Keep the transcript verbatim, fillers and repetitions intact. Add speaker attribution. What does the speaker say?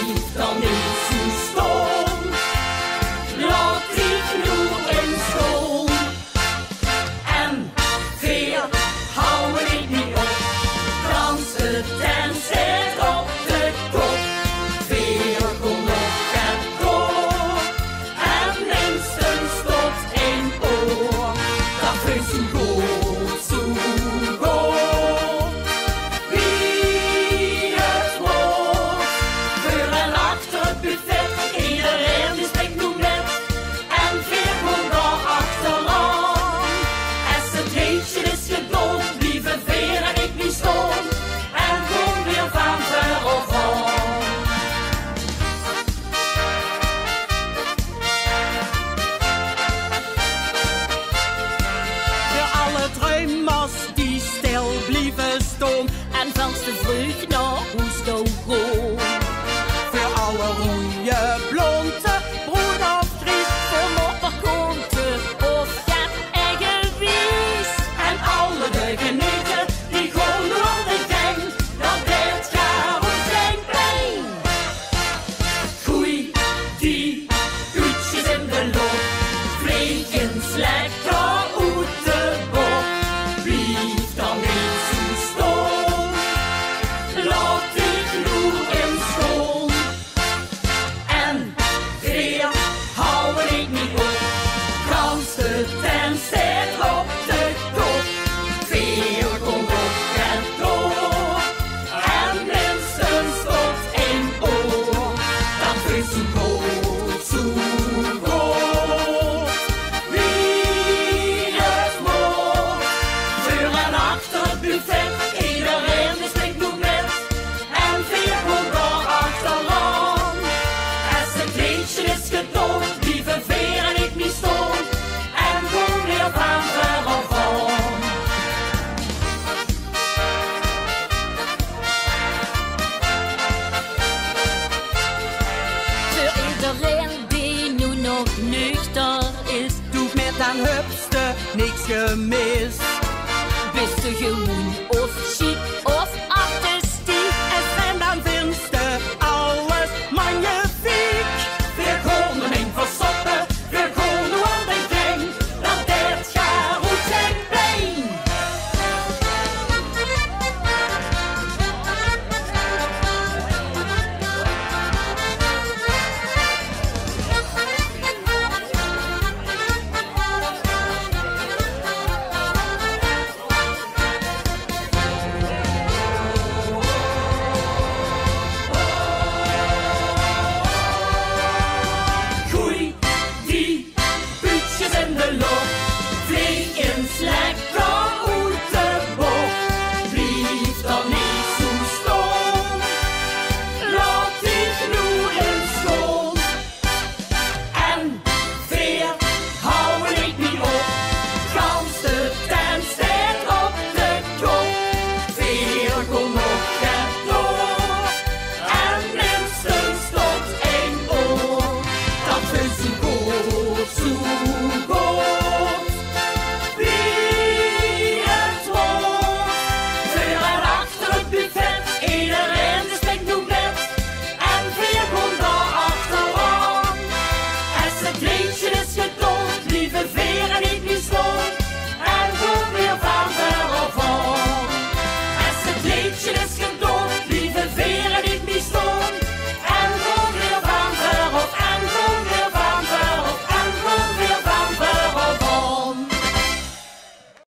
Speaker 1: Blijf dan niet zo stom, laat ik nu eens schoon. En veer, hou ik niet op, krans het en zet op de kop. Veer, kom nog en door, en minstens tot één oor. Dat is zo goed, zo goed, wie het wordt. Voor en achter het buffet, iedereen die spreekt nu net. En veer komt daar achteraan. Als het heetje is gedaan, lieve veer en ik niet staan. En kom weer van ver of aan.
Speaker 2: Voor alle druimers die stil blijven staan en van de vlucht naar huis toe gaan. Voor alle roeie blonde, brood of dries, voor mopperkonten of gat en gewies.
Speaker 1: En alle deugenieten die gewoon door de gang, dat dit gaat op geen pijn. Goei, die Puutsjes in de loop, vleetjes lekker uit de bok. Blijf dan niet zo stom, laat ik nu eens schoon. En veer, hou ik niet op, kans het en zet op de kop. Veer komt op en door, en minstens tot één oor. Dat is zo goed, zo goed, wie het wordt. Voor en achter het buffet, iedereen die spreekt nu met. En veer komt daar achteraan. Als het kleedje is gedaan, lieve veer en ik niet staan. En kom weer van ver af aan.
Speaker 2: Voor iedereen die nu nog nuchter is, doet met aan hupste niks gemis. Bist du gewoon